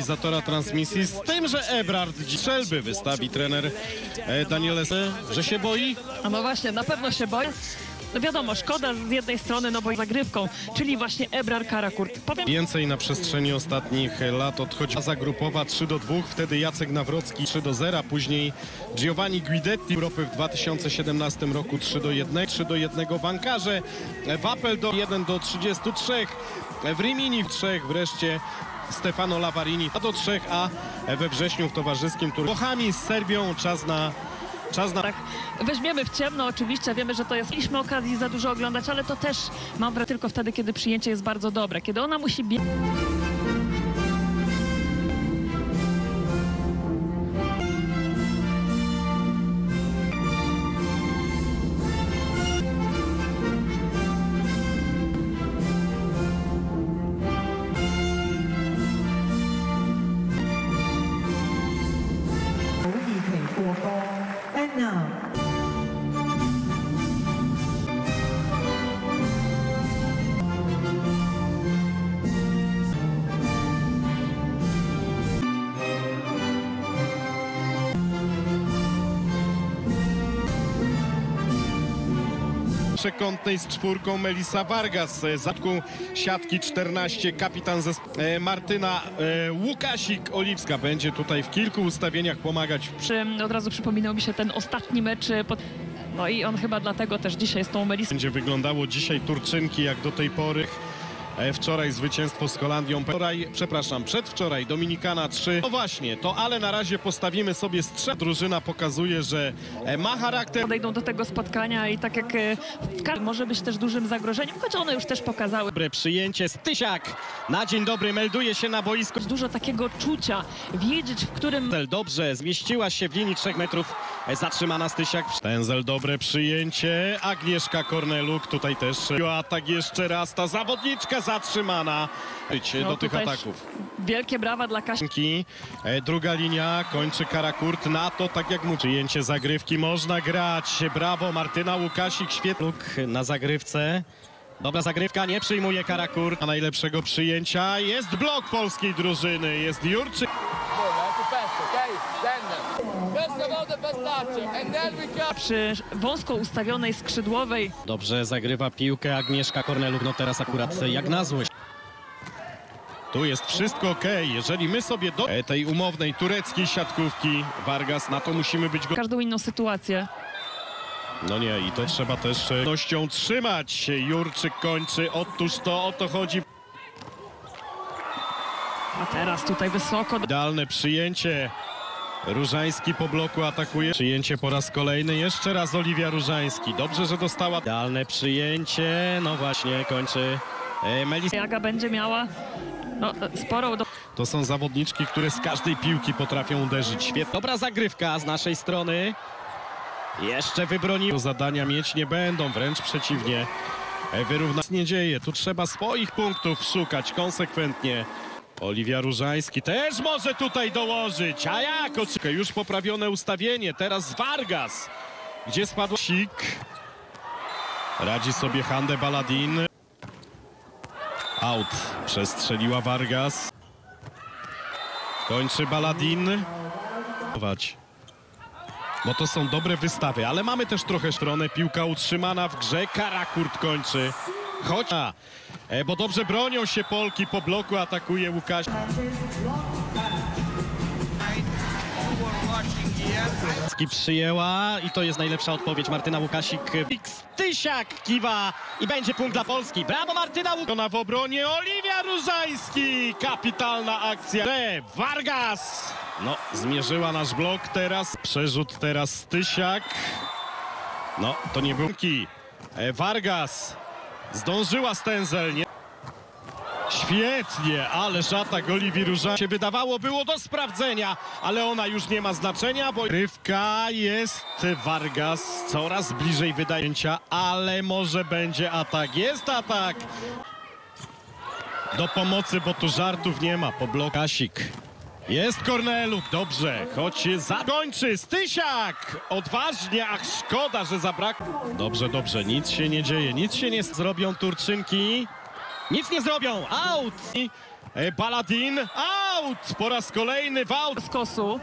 realizatora transmisji, z tym, że Ebrard strzelby wystawi trener Danielese, że się boi? A no właśnie, na pewno się boi. No wiadomo, szkoda z jednej strony, no bo zagrywką, czyli właśnie Ebrar Karakurt. Więcej na przestrzeni ostatnich lat odchodzi faza grupowa 3-2, wtedy Jacek Nawrocki 3-0, później Giovanni Guidetti Europy w 2017 roku 3-1, 3-1 w Ankarze, Wapel do 1-33, w Rimini w 3, wreszcie Stefano Lavarini 2-3, a we wrześniu w towarzyskim turnieju Włochami z Serbią czas na... Tak, weźmiemy w ciemno, oczywiście, wiemy, że to jest... Mieliśmy okazji za dużo oglądać, ale to też mam wrażenie tylko wtedy, kiedy przyjęcie jest bardzo dobre, kiedy ona musi biegać. Przekątnej z czwórką Melissa Vargas, z zatku siatki 14, kapitan Martyna Łukasik-Oliwska będzie tutaj w kilku ustawieniach pomagać. Od razu przypominał mi się ten ostatni mecz, no i on chyba dlatego też dzisiaj z tą Melissą. Będzie wyglądało dzisiaj Turczynki jak do tej pory. Wczoraj zwycięstwo z Holandią, przedwczoraj Dominikana 3. No właśnie, to ale na razie postawimy sobie strzał. Drużyna pokazuje, że ma charakter. Podejdą do tego spotkania i tak jak może być też dużym zagrożeniem, choć one już też pokazały. Dobre przyjęcie, Stysiak na dzień dobry melduje się na boisku. Dużo takiego czucia, wiedzieć w którym... Dobrze, zmieściła się w linii 3 metrów, zatrzymana Stysiak. Tenzel, dobre przyjęcie, Agnieszka Korneluk, tutaj też atak jeszcze raz, ta zawodniczka zatrzymana do tych ataków. Wielkie brawa dla Kasi. Druga linia, kończy Karakurt na to, tak jak mu przyjęcie zagrywki można grać. Brawo, Martyna Łukasik, świetnie. Na zagrywce. Dobra zagrywka, nie przyjmuje Karakurt. A najlepszego przyjęcia jest blok polskiej drużyny, jest Jurczyk. Przy wąsko ustawionej skrzydłowej. Dobrze zagrywa piłkę Agnieszka Korneluk, no teraz akurat jak na złość. Tu jest wszystko ok, jeżeli my sobie do tej umownej tureckiej siatkówki Vargas, na to musimy być każdą inną sytuację. No nie, i to trzeba też pewnością trzymać. Jurczyk kończy, otóż to o to chodzi. A teraz tutaj wysoko. Idealne przyjęcie. Różański po bloku atakuje. Przyjęcie po raz kolejny. Jeszcze raz Oliwia Różański. Dobrze, że dostała. Idealne przyjęcie. No właśnie, kończy Melissa. Jaga będzie miała sporą... To są zawodniczki, które z każdej piłki potrafią uderzyć. Świetna. Dobra zagrywka z naszej strony. Jeszcze wybronił. Zadania mieć nie będą, wręcz przeciwnie. Wyrównać nie dzieje. Tu trzeba swoich punktów szukać konsekwentnie. Oliwia Różański też może tutaj dołożyć, a jak? Już poprawione ustawienie, teraz Vargas, gdzie spadł Sik. Radzi sobie Hande Baladin. Out, przestrzeliła Vargas. Kończy Baladin. Bo to są dobre wystawy, ale mamy też trochę stronę. Piłka utrzymana w grze, Karakurt kończy. Chodź, bo dobrze bronią się Polki, po bloku atakuje Łukasz. Przyjęła i to jest najlepsza odpowiedź. Martyna Łukasik. Stysiak kiwa i będzie punkt dla Polski. Brawo Martyna Łukasik. W obronie Oliwia Różański. Kapitalna akcja. Vargas. No, zmierzyła nasz blok teraz. Przerzut teraz Stysiak. No, to nie był. Vargas. Zdążyła Stenzel, nie? Świetnie, ależ atak Oliwii Różańskiej się wydawało, było do sprawdzenia, ale ona już nie ma znaczenia, bo rywka jest Vargas coraz bliżej wydajęcia, ale może będzie atak, jest atak do pomocy, bo tu żartów nie ma, po bloku Kasik. Jest Korneluk, dobrze, choć zakończy Stysiak, odważnie, ach szkoda, że zabrakło. Dobrze, dobrze, nic się nie dzieje, nic się nie zrobią Turczynki, nic nie zrobią, out! Baladin, out! Out! Po raz kolejny w out. Z kosu.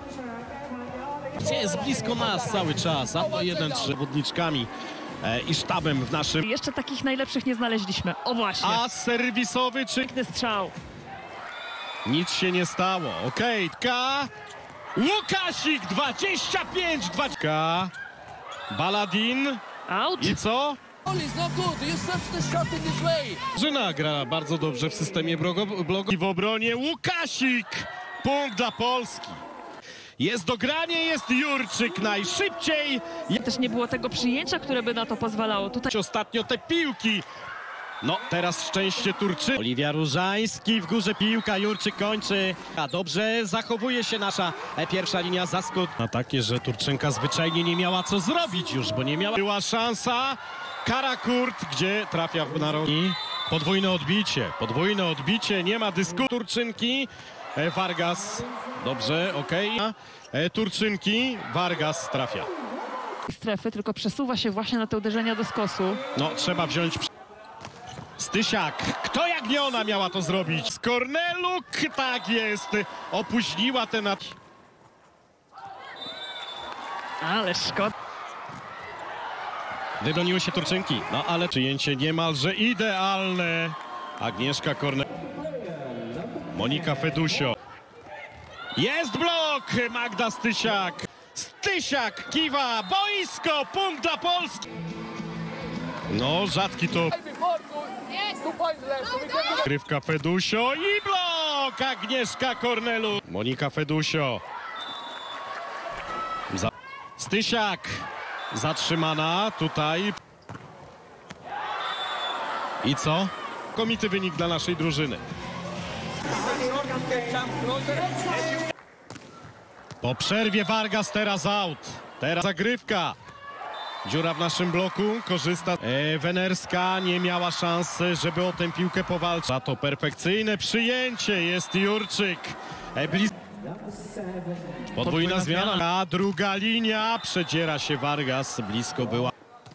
Jest blisko nas cały czas, a to jeden z zawodniczkami i sztabem w naszym. Jeszcze takich najlepszych nie znaleźliśmy. O właśnie. A serwisowy czy... Piękny strzał. Nic się nie stało. Okej, Łukasik 25-20. Baladin. Out. I co? It's not good. You search the shot in this way. Żyna gra bardzo dobrze w systemie bloku. I w obronie Łukasik. Punkt dla Polski. Jest dogranie, jest Jurczyk najszybciej. Też nie było tego przyjęcia, które by na to pozwalało. Tutaj Ostatnio te piłki. No, teraz szczęście Turczyk. Oliwia Różański w górze piłka, Jurczyk kończy. A dobrze zachowuje się nasza pierwsza linia na takie, że Turczynka zwyczajnie nie miała co zrobić już, bo nie miała. Była szansa. Karakurt, gdzie trafia na rogi. Podwójne odbicie, nie ma dyskusji. Turczynki, Vargas, dobrze, okej. Turczynki, Vargas trafia. strefy, tylko przesuwa się właśnie na te uderzenia do skosu. No, trzeba wziąć... Stysiak, kto jak nie ona miała to zrobić? Z Korneluk, tak jest, opóźniła ten... Ale szkoda. Wybroniły się Turczynki, no ale przyjęcie niemalże idealne. Agnieszka Kornel... Monika Fedusio. Jest blok, Magda Stysiak. Stysiak kiwa, boisko, punkt dla Polski. No, rzadki to... Before, 2 points left. So we can do Grywka Fedusio i blok! Agnieszka Kornelu. Monika Fedusio. Stysiak. Zatrzymana tutaj. I co? Komity wynik dla naszej drużyny. Po przerwie Vargas teraz out. Teraz zagrywka. Dziura w naszym bloku, korzysta. Wenerska nie miała szansy, żeby o tę piłkę powalczyć. Za to perfekcyjne przyjęcie jest Jurczyk. Podwójna zmiana. A druga linia, przedziera się Vargas, blisko była.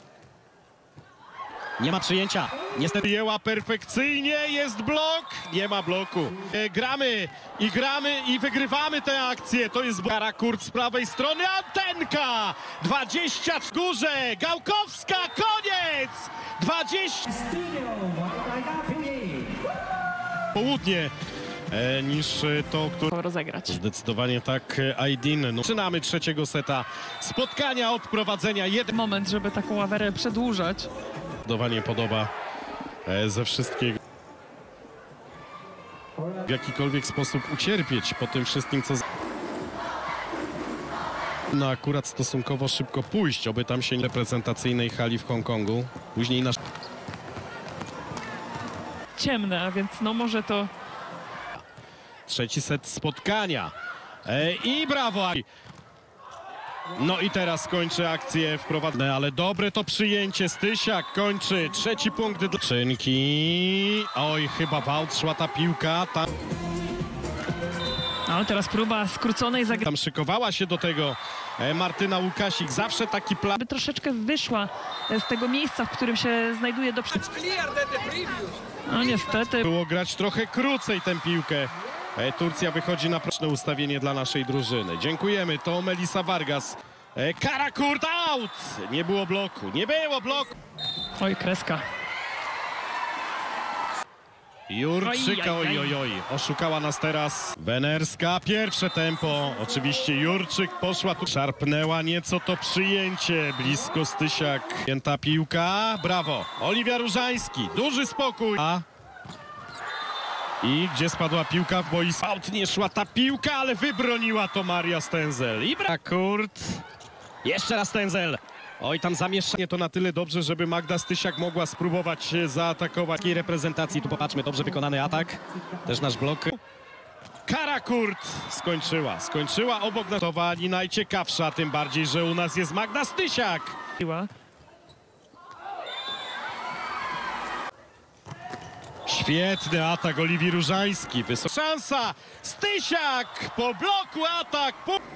Nie ma przyjęcia. Niestety jęła perfekcyjnie, jest blok, nie ma bloku. Gramy i wygrywamy tę akcję. To jest Karakurt z prawej strony, Antenka! 20 w górze, Gałkowska, koniec! 20... Południe niż to, które... Rozegrać. Zdecydowanie tak, Aydin. No, zaczynamy trzeciego seta spotkania od prowadzenia. Moment, żeby taką awerę przedłużać. Zdecydowanie podoba ze wszystkiego. W jakikolwiek sposób ucierpieć po tym wszystkim, co... No akurat stosunkowo szybko pójść, oby tam się reprezentacyjnej hali w Hongkongu. Później nasz... Ciemne, a więc no może to... Trzeci set spotkania. I brawo! No i teraz kończy akcję wprowadzone, ale dobre to przyjęcie. Stysiak kończy. Trzeci punkt dla Czynki. Oj, chyba w aut szła ta piłka. No teraz próba skróconej zagrywki. Tam szykowała się do tego Martyna Łukasik. Zawsze taki plan. Aby troszeczkę wyszła z tego miejsca, w którym się znajduje do przodu. clear than the previous. No niestety. Było grać trochę krócej tę piłkę. Turcja wychodzi na proszne ustawienie dla naszej drużyny. Dziękujemy. To Melissa Vargas. Karakurt out! Nie było bloku. Nie było bloku. Oj, kreska. Jurczyk, oj. Oszukała nas teraz Wenerska. Pierwsze tempo. Oczywiście Jurczyk poszła tu. Szarpnęła nieco to przyjęcie. Blisko Stysiak. Pięta piłka. Brawo. Oliwia Różański. Duży spokój. I gdzie spadła piłka w boisku? Aut nie szła ta piłka, ale wybroniła to Maria Stenzel. I Kurt. Jeszcze raz Stenzel. Oj, tam zamieszanie to na tyle dobrze, żeby Magda Stysiak mogła spróbować zaatakować. Takiej reprezentacji, tu popatrzmy, dobrze wykonany atak. Też nasz blok. Karakurt skończyła obok nas. Najciekawsza, tym bardziej, że u nas jest Magda Stysiak. Świetny atak Oliwii Różański. Szansa! Stysiak! Po bloku atak!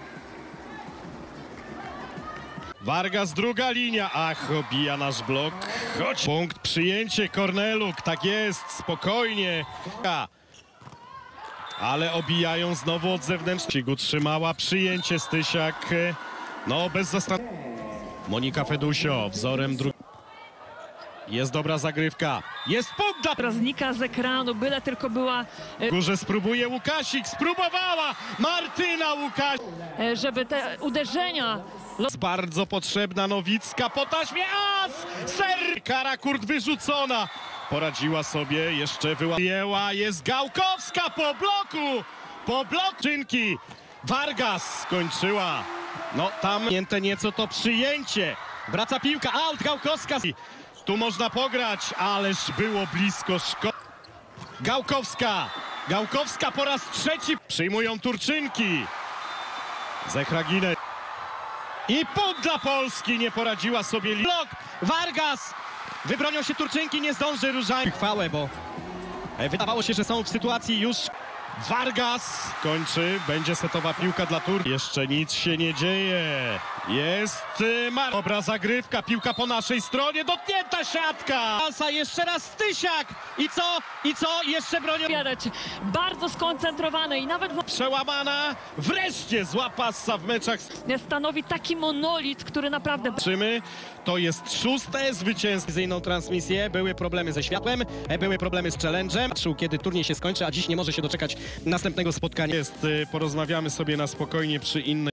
Vargas, druga linia. Ach, obija nasz blok. Chodź. Punkt, przyjęcie Korneluk. Tak jest, spokojnie. ale obijają znowu od zewnętrznych. Utrzymała przyjęcie Stysiak. No bez zastanowienia. Monika Fedusio wzorem drugim. Jest dobra zagrywka. Jest punkt dla... Która znika z ekranu, byle tylko była, Górze spróbuje Łukasik. Spróbowała Martyna Łukasik. żeby te uderzenia... Jest bardzo potrzebna Nowicka po taśmie. As! Ser! Kara Kurt wyrzucona. Poradziła sobie, jeszcze wyłapała. Jest Gałkowska po bloku. Po blokczynki. Vargas skończyła. No tam nieco to przyjęcie. Wraca piłka. Out Gałkowska. Tu można pograć, ależ było blisko. Gałkowska. Gałkowska po raz trzeci. Przyjmują Turczynki. Zechragine. I punkt dla Polski. Nie poradziła sobie. Blok. Vargas. Wybronią się Turczynki. Nie zdąży Różański. Chwałę, bo wydawało się, że są w sytuacji już... Vargas kończy. Będzie setowa piłka dla Turcji. Jeszcze nic się nie dzieje. Jest dobra zagrywka. Piłka po naszej stronie. Dotknięta siatka. Pasa jeszcze raz Stysiak. I co? I co? Jeszcze bronią. Bardzo skoncentrowane i nawet Przełamana. Wreszcie zła pasa w meczach. stanowi taki monolit, który naprawdę... To jest 6. zwycięstwo. Transmisję. Były problemy ze światłem. Były problemy z challenge'em. Patrzył, kiedy turniej się skończy, a dziś nie może się doczekać następnego spotkania. Porozmawiamy sobie na spokojnie przy innej.